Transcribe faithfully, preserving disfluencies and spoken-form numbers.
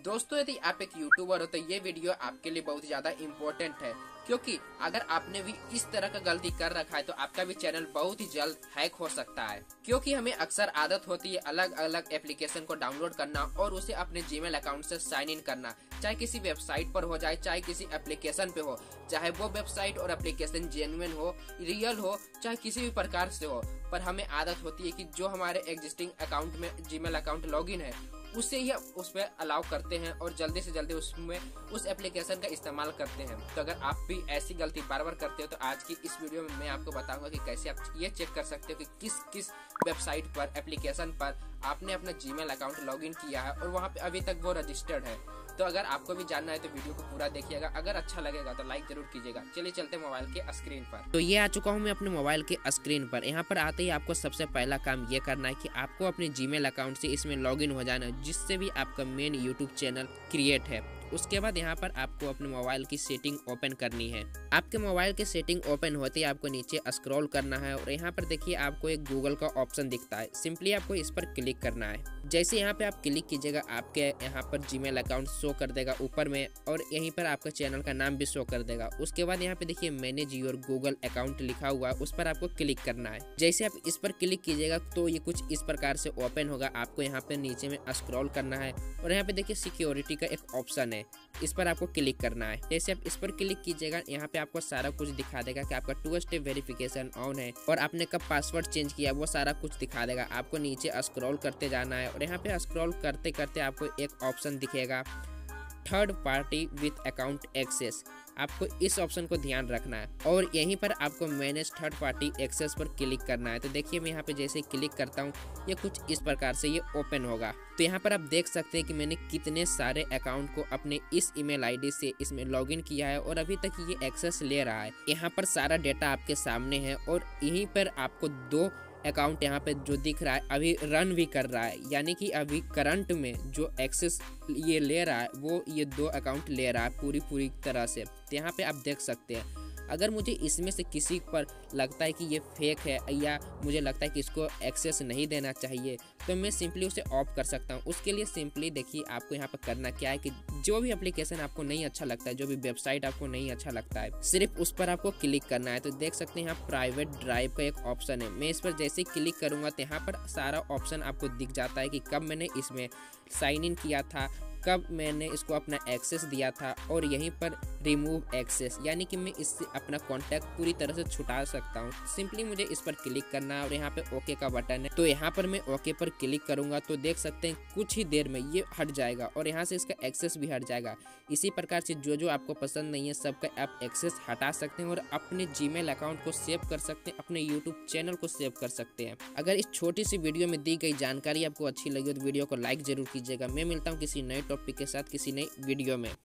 दोस्तों, यदि आप एक यूट्यूबर हो तो ये वीडियो आपके लिए बहुत ज्यादा इम्पोर्टेंट है, क्योंकि अगर आपने भी इस तरह का गलती कर रखा है तो आपका भी चैनल बहुत ही जल्द हैक हो सकता है। क्योंकि हमें अक्सर आदत होती है अलग अलग एप्लीकेशन को डाउनलोड करना और उसे अपने जीमेल अकाउंट से साइन इन करना, चाहे किसी वेबसाइट पर हो जाए चाहे किसी एप्लीकेशन पे हो, चाहे वो वेबसाइट और एप्लीकेशन जेन्युइन हो, रियल हो, चाहे किसी भी प्रकार से हो। पर हमें आदत होती है कि जो हमारे एग्जिस्टिंग अकाउंट में जीमेल अकाउंट लॉगिन है उससे ही उस पर अलाउ करते हैं और जल्दी से जल्दी उसमें उस एप्लीकेशन का इस्तेमाल करते हैं। तो अगर आप भी ऐसी गलती बार बार करते हो तो आज की इस वीडियो में मैं आपको बताऊंगा कि कैसे आप ये चेक कर सकते हो कि किस किस वेबसाइट पर, एप्लीकेशन पर आपने अपना जीमेल अकाउंट लॉगिन किया है और वहाँ पे अभी तक वो रजिस्टर्ड है। तो अगर आपको भी जानना है तो वीडियो को पूरा देखिएगा, अगर अच्छा लगेगा तो लाइक जरूर कीजिएगा। चलिए चलते हैं मोबाइल के स्क्रीन पर। तो ये आ चुका हूँ मैं अपने मोबाइल के स्क्रीन पर। यहाँ पर आते ही आपको सबसे पहला काम ये करना है कि आपको अपने जीमेल अकाउंट से इसमें लॉगिन हो जाना है, जिससे भी आपका मेन यूट्यूब चैनल क्रिएट है। उसके बाद यहाँ पर आपको अपने मोबाइल की सेटिंग ओपन करनी है। आपके मोबाइल की सेटिंग ओपन होते ही आपको नीचे स्क्रॉल करना है और यहाँ पर देखिए आपको एक गूगल का ऑप्शन दिखता है। सिंपली आपको इस पर क्लिक करना है। जैसे यहाँ पे आप क्लिक कीजिएगा आपके यहाँ पर जीमेल अकाउंट शो कर देगा ऊपर में और यहीं पर आपका चैनल का नाम भी शो कर देगा। उसके बाद यहाँ पे देखिए मैनेज योर गूगल अकाउंट लिखा हुआ है, उस पर आपको क्लिक करना है। जैसे आप इस पर क्लिक कीजिएगा तो ये कुछ इस प्रकार से ओपन होगा। आपको यहाँ पे नीचे में स्क्रॉल करना है और यहाँ पे देखिए सिक्योरिटी का एक ऑप्शन है, इस पर आपको क्लिक करना है। जैसे आप इस पर क्लिक कीजिएगा यहाँ पे आपको सारा कुछ दिखा देगा कि आपका टू स्टेप वेरिफिकेशन ऑन है और आपने कब पासवर्ड चेंज किया, वो सारा कुछ दिखा देगा। आपको नीचे स्क्रॉल करते जाना है और यहाँ पे स्क्रॉल करते करते आपको एक ऑप्शन दिखेगा third party with account access. आपको इस ऑप्शन को ध्यान रखना है और यहीं पर आपको मैनेज थर्ड पार्टी एक्सेस पर क्लिक करना है। तो देखिए मैं यहाँ पे जैसे क्लिक करता हूँ ये कुछ इस प्रकार से ये ओपन होगा। तो यहाँ पर आप देख सकते हैं कि मैंने कितने सारे अकाउंट को अपने इस ईमेल आईडी से इसमें लॉगिन किया है और अभी तक ये एक्सेस ले रहा है। यहाँ पर सारा डेटा आपके सामने है और यहीं पर आपको दो अकाउंट यहाँ पे जो दिख रहा है अभी रन भी कर रहा है, यानी कि अभी करंट में जो एक्सेस ये ले रहा है वो ये दो अकाउंट ले रहा है पूरी पूरी तरह से। तो यहाँ पे आप देख सकते हैं अगर मुझे इसमें से किसी पर लगता है कि ये फेक है या मुझे लगता है कि इसको एक्सेस नहीं देना चाहिए तो मैं सिंपली उसे ऑफ कर सकता हूँ। उसके लिए सिंपली देखिए आपको यहाँ पर करना क्या है कि जो भी एप्लीकेशन आपको नहीं अच्छा लगता है, जो भी वेबसाइट आपको नहीं अच्छा लगता है, सिर्फ उस पर आपको क्लिक करना है। तो देख सकते हैं यहाँ प्राइवेट ड्राइव का एक ऑप्शन है। मैं इस पर जैसे क्लिक करूँगा तो यहाँ पर सारा ऑप्शन आपको दिख जाता है कि कब मैंने इसमें साइन इन किया था, कब मैंने इसको अपना एक्सेस दिया था और यहीं पर रिमूव एक्सेस, यानी कि मैं इससे अपना कॉन्टैक्ट पूरी तरह से छुटा सकता हूँ। सिंपली मुझे इस पर क्लिक करना है और यहाँ पे ओके का बटन है। तो यहाँ पर मैं ओके पर क्लिक करूँगा तो देख सकते हैं कुछ ही देर में ये हट जाएगा और यहाँ से इसका एक्सेस भी हट जाएगा। इसी प्रकार से जो जो आपको पसंद नहीं है सबका आप एक्सेस हटा सकते हैं और अपने जीमेल अकाउंट को सेव कर सकते हैं, अपने यूट्यूब चैनल को सेव कर सकते हैं। अगर इस छोटी सी वीडियो में दी गई जानकारी आपको अच्छी लगी तो वीडियो को लाइक जरूर कीजिएगा। मैं मिलता हूँ किसी नए टॉपिक के साथ किसी नई वीडियो में।